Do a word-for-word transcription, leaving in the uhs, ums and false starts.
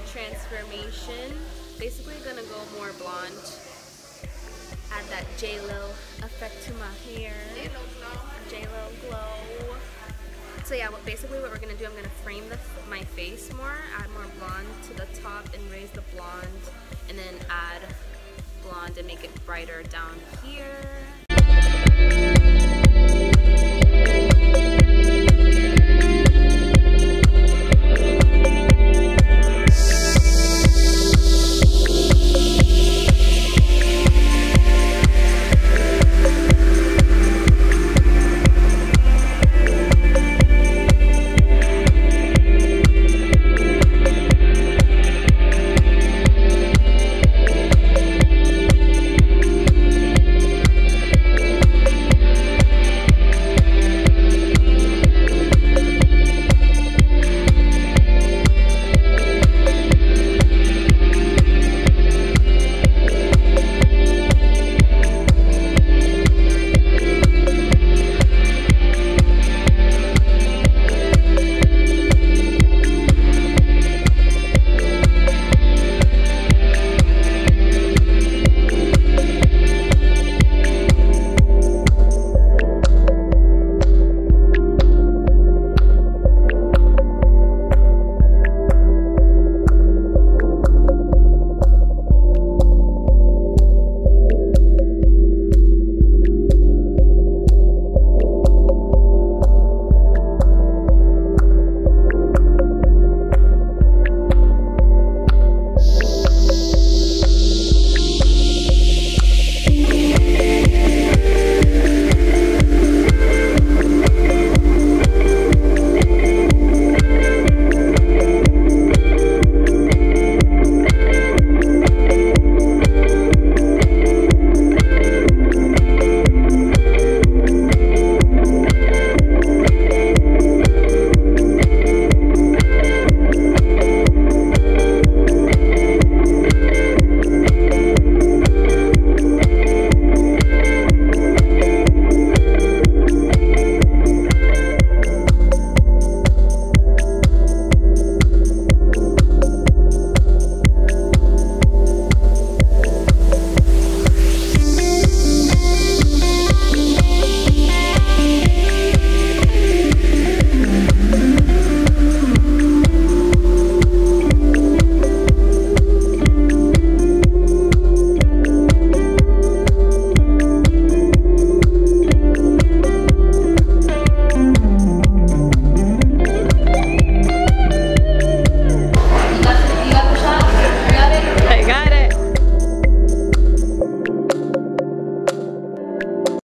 transformation. Basically gonna go more blonde. Add that J-Lo effect to my hair. J-Lo glow. J-Lo glow. So yeah, what basically what we're gonna do, I'm gonna frame the, my face more, add more blonde to the top and raise the blonde, and then add blonde and make it brighter down here.